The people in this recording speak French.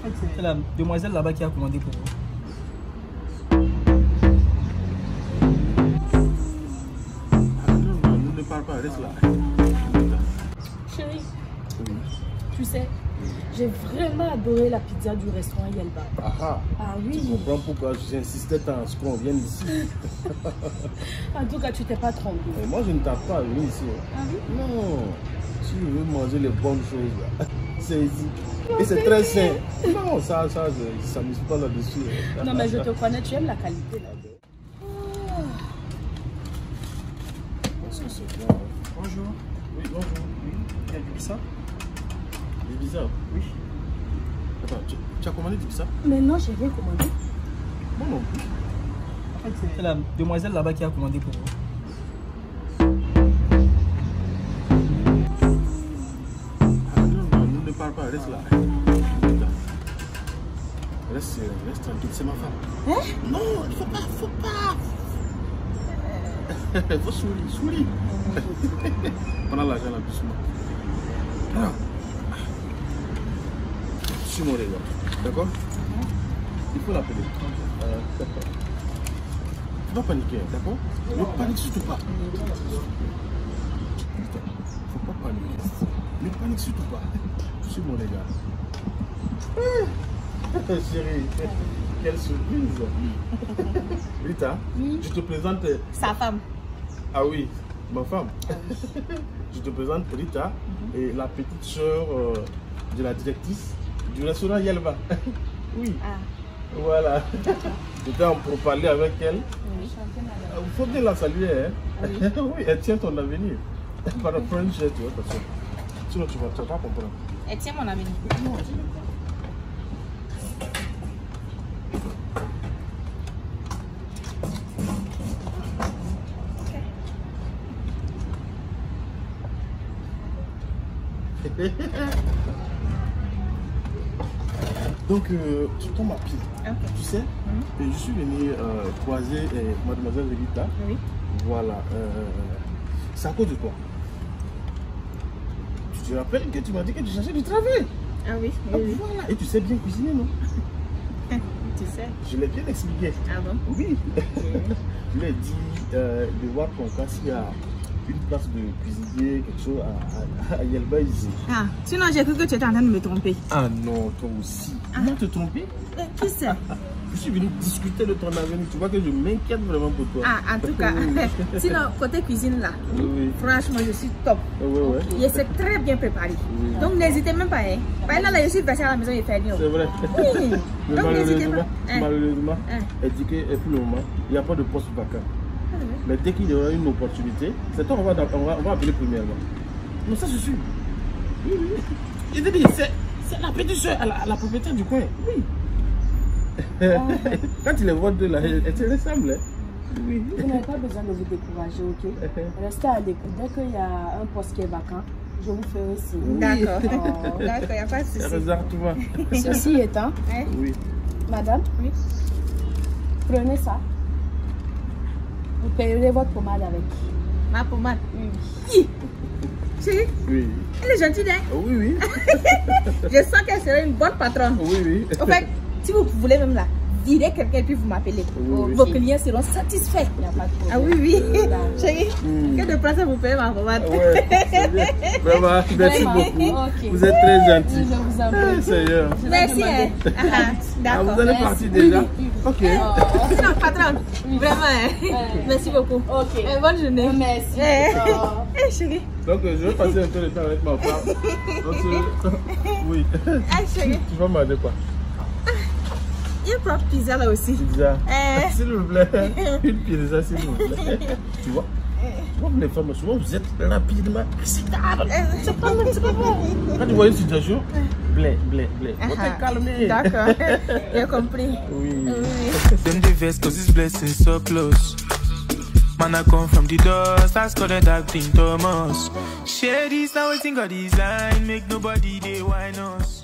fait, c'est la demoiselle là-bas qui a commandé pour vous. Ne parle pas, reste là. Chérie, Oui. tu sais, j'ai vraiment adoré la pizza du restaurant Yelba. Ah, Ah tu oui. comprends pourquoi j'insistais tant à ce qu'on vienne ici. En tout cas, tu t'es pas trompé. Mais moi, je ne tarde pas à venir ici. Ah oui? Non. Si je veux manger les bonnes choses, là, c'est ici. Et c'est très sain. Non, ça je ne s'amuse pas là-dessus. Non, mais je te connais, tu aimes la qualité là. Bonjour. Oui, bonjour. Oui, il y a du pizza? Du bizarre. Oui. Attends, tu as commandé du bizarre? Mais non, j'ai rien commandé. Moi non plus. En fait, c'est la demoiselle là-bas qui a commandé pour vous. Ah, non, ne parle pas, reste là. Reste tranquille, c'est ma femme. Hein? Non, il faut pas. Il faut sourire. Prends l'argent là, doucement. Alors, suis mon regard, d'accord? Il faut l'appeler. Tu vas paniquer, d'accord? Ne panique surtout pas. Faut pas paniquer. Ne panique surtout pas. Suis mon regard. Chérie, quelle surprise. Rita, Oui. je te présente... Sa femme. Ah oui, ma femme. Je te présente Rita et la petite soeur de la directrice du restaurant Yelva. Oui, Ah. voilà. J'étais pour parler avec elle. Oui. Il faut bien la saluer. Hein? Oui. Oui, elle tient ton avenir. Pardon, prends une chaise, tu vois, parce que sinon tu vas pas comprendre. Elle tient mon avenir. Non, donc, tu tombes à pied. Ok. Tu sais, et je suis venu croiser mademoiselle Rita. Oui. Voilà. C'est à cause de toi. Tu te rappelles que tu m'as dit que tu cherchais du travail. Ah oui. Ah, voilà. Et tu sais bien cuisiner, non? Tu sais. Je l'ai bien expliqué. Ah bon? Oui. Je lui ai dit de voir ton cas s'il y a une place de cuisinier, quelque chose à Yelba ici. Ah, sinon j'ai cru que tu étais en train de me tromper. Ah non, toi aussi. Comment te tromper? Qui c'est? Je suis venu discuter de ton avenir. Tu vois que je m'inquiète vraiment pour toi. Ah, en tout cas, sinon côté cuisine là, Oui. franchement je suis top. Ouais. Je sais très bien préparer. Oui. Donc n'hésitez même pas. Hein. Par là, je suis passée à la maison et faire mieux. C'est vrai. Oui. Mais Donc n'hésitez pas. malheureusement, elle dit que pour le moment, il n'y a pas de poste vacant. Mais dès qu'il y aura une opportunité, c'est toi qu'on va appeler premièrement. Non, ça je suis. Oui. Il dit, c'est la petite soeur à la propriétaire du coin. Oui. Quand tu les vois deux là, elles te ressemblent. Oui. Vous n'avez pas besoin de vous décourager, ok? Restez à l'écoute. Dès qu'il y a un poste qui est vacant, je vous ferai signe. D'accord. Oh. D'accord, il n'y a pas de souci. Exactement. Ceci étant, Oui. madame, Oui. prenez ça. Vous payerez votre pommade avec. Ma pommade. Oui. Chérie, Oui. elle est gentille, hein? Oui. Je sens qu'elle serait une bonne patronne. Oui. En fait, si vous voulez même là, direz quelqu'un puis vous m'appelez. Oui. Vos clients seront satisfaits. Il n'y a pas de problème. Ah oui. D'accord. Chérie, que de place vous payez ma pommade. Ouais, c'est bien. Vraiment, merci Vraiment. beaucoup. Ok. Vous êtes très gentil. Je vous en prie. Seigneur. Merci, hein? Ah, D'accord. vous allez partir déjà? Ok. Sinon, patronne, vraiment, hein? Merci beaucoup. Ok. Bonne journée. Merci. Oh. Eh, chérie. Donc, je vais passer un peu de temps avec ma femme. Oui. Eh, chérie. Tu vas manger quoi? Il y a une propre pizza là aussi. Pizza. Eh. S'il vous plaît. Une pizza, s'il vous plaît. Tu vois? Les femmes, souvent, vous êtes rapidement excitables. C'est pas bon. Quand tu vois une situation, blé. Faut te calmer. D'accord. J'ai compris. Oui. Them the vest cause this blessing so close. Man, I come from the dust, that's called a dark thing, Thomas. Share this now, I think I design, make nobody they whine us.